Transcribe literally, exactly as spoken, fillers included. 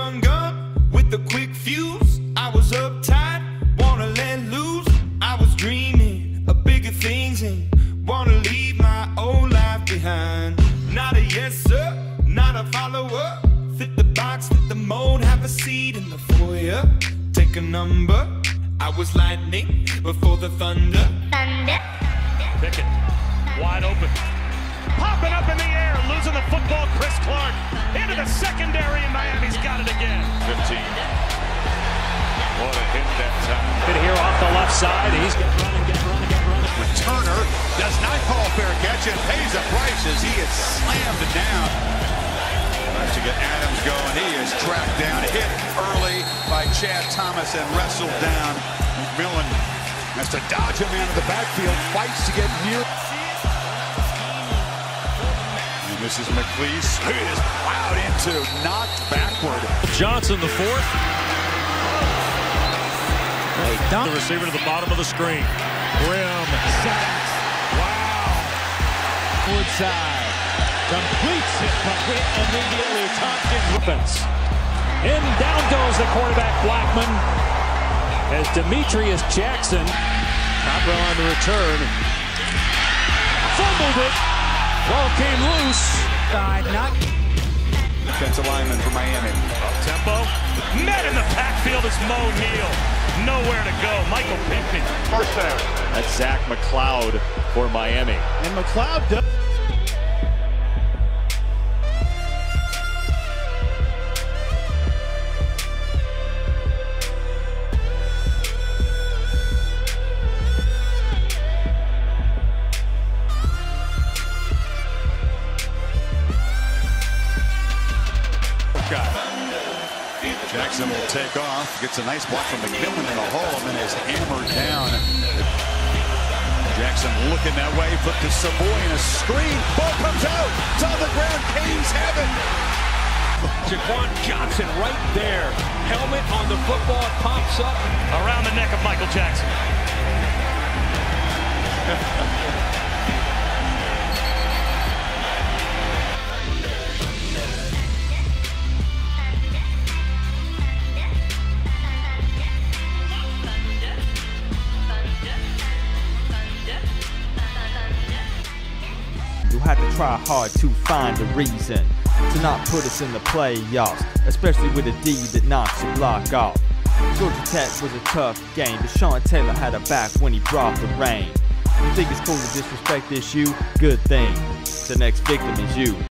young gun with a quick fuse. I was uptight, wanna let loose. I was dreaming of bigger things and wanna leave my old life behind. Not a yes sir, not a follower. Fit the box, fit the mold, have a seat in the foyer. Take a number. I was lightning before the thunder. Thunder. Pickett, wide open. Popping up in the air, losing the football. Chris Clark into the secondary, and Miami's got it again. fifteen. What a hit that time. Bit here off the left side. He's getting running, getting running, getting running. Returner does not call fair catch and pays the price as he is slammed down. Tries to get Adams going. He is tracked down, hit early by Chad Thomas and wrestled down. McMillan has to dodge him out of the backfield, fights to get near. And this is McLeese, who is plowed into, knocked backward. Johnson, the fourth. The receiver to the bottom of the screen. Grimm. Sacks. Wow. Woodside. Completes it, but hit immediately. Tompkins. And down goes the quarterback, Blackman. As Demetrius Jackson. Cockrell on the return. Fumbled it. Ball came loose. Side, not. Defensive lineman for Miami. Up tempo. Met in the backfield is Mo Neal. Nowhere to go. Michael Pinkney. First down. That's Zach McLeod for Miami. And McLeod does. Jackson will take off, gets a nice block from McMillan in the hole, and then is hammered down. Jackson looking that way, flip to Savoy and a screen. Ball comes out, it's on the ground, Canes have it. Jaquan Johnson right there. Helmet on the football, pops up. Around the neck of Michael Jackson. You had to try hard to find a reason to not put us in the playoffs, especially with a D that knocks your block off. Georgia Tech was a tough game, but Sean Taylor had a back when he brought the rain. You think it's cool to disrespect this you? Good thing. The next victim is you.